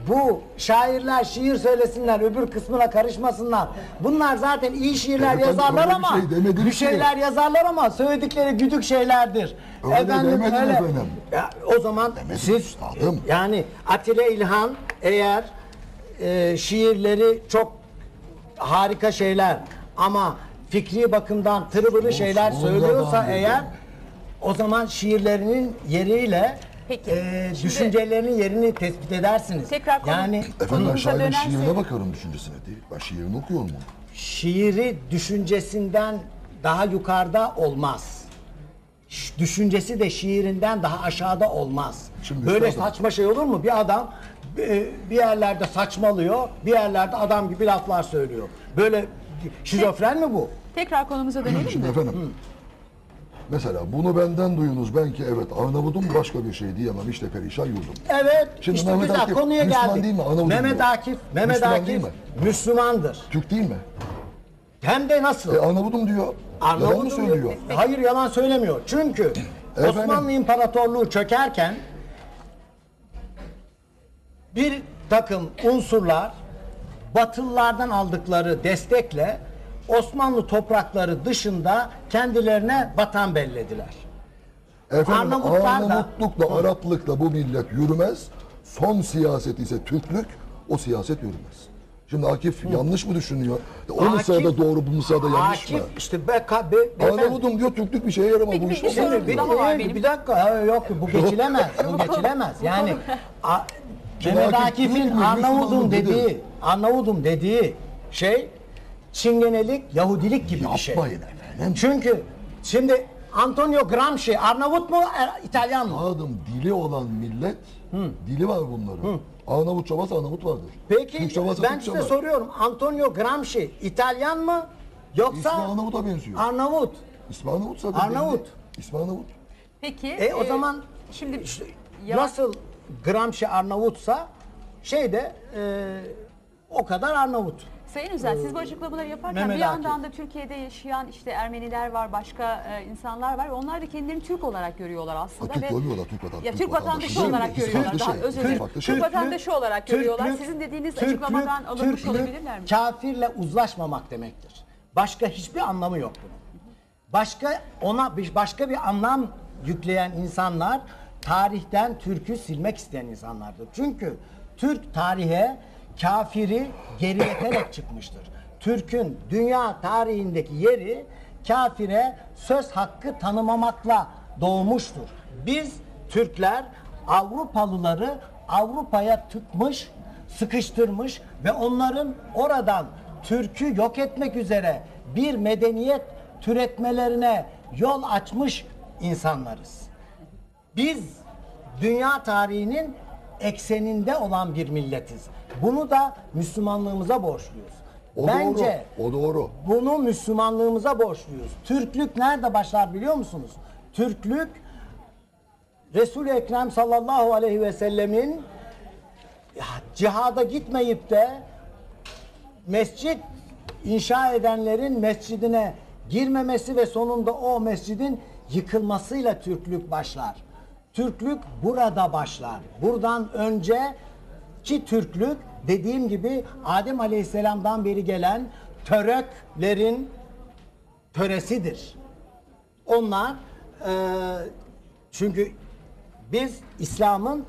bu şairler şiir söylesinler, öbür kısmına karışmasınlar. Bunlar zaten iyi şiirler Efendim, yazarlar öyle bir ama şey demedim bir ki. şeyler yazarlar ama söyledikleri güdük şeylerdir. Öyle demedim efendim. Ya, o zaman Demedim siz üstadım. yani Atilla İlhan eğer şiirleri çok harika şeyler ama fikri bakımdan tırvırı şeyler sonunda söylüyorsa ben eğer dedim. o zaman şiirlerinin yeriyle Peki, şimdi- düşüncelerinin yerini tespit edersiniz. Tekrar konu- Yani Efendim ben Konumuza şairin dönersek- şiirine bakıyorum, düşüncesine değil. Ben şiirini okuyorum onu. şiiri düşüncesinden daha yukarıda olmaz. Düşüncesi de şiirinden daha aşağıda olmaz. Şimdi Böyle üstadım- saçma şey olur mu? Bir adam bir yerlerde saçmalıyor, bir yerlerde adam gibi laflar söylüyor. Böyle şizofren mi bu? Tekrar konumuza dönelim Şimdi mi? efendim, mesela bunu benden duyunuz, ben ki evet Arnavut'um, başka bir şey diyemem, işte perişan yurdum. Evet, Şimdi işte Mehmet güzel Akif konuya Müslüman geldik. değil mi? Arnavut'um Mehmet diyor. Akif Müslüman değil mi? Müslümandır. Türk değil mi? Hem de nasıl? Arnavut'um diyor. Yalan mı Arnavut'um söylüyor? Hayır, yalan söylemiyor. Çünkü Efendim? Osmanlı İmparatorluğu çökerken bir takım unsurlar Batılılardan aldıkları destekle Osmanlı toprakları dışında kendilerine vatan bellediler. Efendim Arnavutlar da- Arnavutlukla, Araplıkla bu millet yürümez. Son siyaset ise Türklük, o siyaset yürümez. Şimdi Akif yanlış mı düşünüyor? O mısrada doğru, bu mısrada yanlış mı? Akif işte Arnavut'um diyor, Türklük bir şeye yaramaz. Bu Peki, iş bir olmaz soru diyor. daha var benim. Bir dakika yok bu geçilemez. Bu geçilemez. Yani Şimdi Mehmet Akif Akif'in Türk mü, Arnavudum Müslüman mı dedi. dediği şey Çingenelik, Yahudilik gibi bir şey. Yapmayın efendim. Çünkü şimdi Antonio Gramsci Arnavut mu İtalyan mı? Adım dili olan millet, dili var bunların. Arnavutça varsa Arnavut vardır. Peki Türkçe varsa ben Türkçe size var. soruyorum, Antonio Gramsci İtalyan mı yoksa İsmi Arnavut'a benziyor. Arnavut? İsmi Arnavut zaten. Arnavut. belli. İsmi Arnavut. Peki. O zaman şimdi nasıl Gramsci Arnavutsa o kadar Arnavut. Sayın Özel, siz bu açıklamaları yaparken Mehmet bir yandan Akif. da Türkiye'de yaşayan işte Ermeniler var, başka insanlar var. Onlar da kendilerini Türk olarak görüyorlar aslında. Türk ve görmüyorlar, Türk vatandaşı. Ya Türk vatandaşı değil mi? olarak İkisi görüyorlar. farklı Daha şey, özür ikisi dilerim. farklı şey. Türk vatandaşı olarak görüyorlar. Sizin dediğiniz açıklamadan alınmış olabilirler mi? Kafirle uzlaşmamak demektir. Başka hiçbir anlamı yok bunun. Başka bir anlam yükleyen insanlar tarihten Türk'ü silmek isteyen insanlardır. Çünkü Türk tarihe kafiri gerileterek çıkmıştır. Türk'ün dünya tarihindeki yeri kafire söz hakkı tanımamakla doğmuştur. Biz Türkler Avrupalıları Avrupa'ya tıkmış, sıkıştırmış ve onların oradan Türk'ü yok etmek üzere bir medeniyet türetmelerine yol açmış insanlarız. Biz dünya tarihinin ekseninde olan bir milletiz. Bunu da Müslümanlığımıza borçluyuz. O Bence doğru, o doğru. bunu Müslümanlığımıza borçluyuz. Türklük nerede başlar biliyor musunuz? Türklük Resul-i Ekrem sallallahu aleyhi ve sellemin cihada gitmeyip de mescit inşa edenlerin mescidine girmemesi ve sonunda o mescidin yıkılmasıyla Türklük başlar. Türklük burada başlar. Buradan önceki Türklük dediğim gibi Adem Aleyhisselam'dan beri gelen töreklerin töresidir. Onlar çünkü biz İslam'ın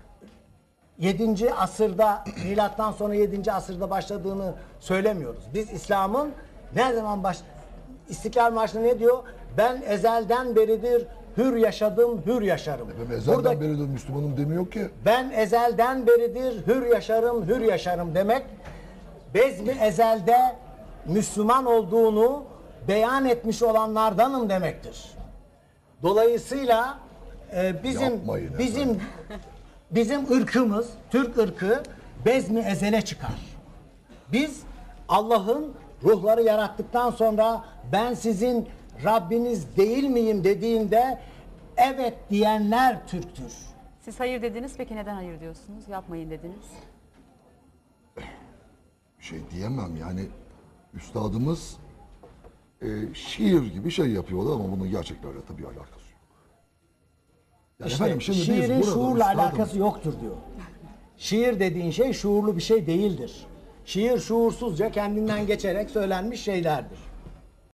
7. asırda milattan sonra 7. asırda başladığını söylemiyoruz. Biz İslam'ın ne zaman İstiklal Marşı'nda ne diyor? Ben ezelden beridir hür yaşadım, hür yaşarım. Ben ezelden beridir Müslümanım demiyor ki. Ben ezelden beridir hür yaşarım, hür yaşarım demek bezmi ezelde Müslüman olduğunu beyan etmiş olanlardanım demektir. Dolayısıyla Yapmayın bizim ırkımız, Türk ırkı bezmi ezele çıkar. Biz Allah'ın ruhları yarattıktan sonra ben sizin Rabbiniz değil miyim dediğinde evet diyenler Türktür. Siz hayır dediniz, peki neden hayır diyorsunuz? Yapmayın dediniz. Bir şey diyemem yani. Üstadımız şiir gibi şey yapıyorlar ama bunun gerçeklerle tabii alakası yok. Yani İşte efendim, şimdi biz şiirin burada şuurla üstadım- alakası yoktur diyor. şiir dediğin şey şuurlu bir şey değildir. Şiir şuursuzca kendinden geçerek söylenmiş şeylerdir.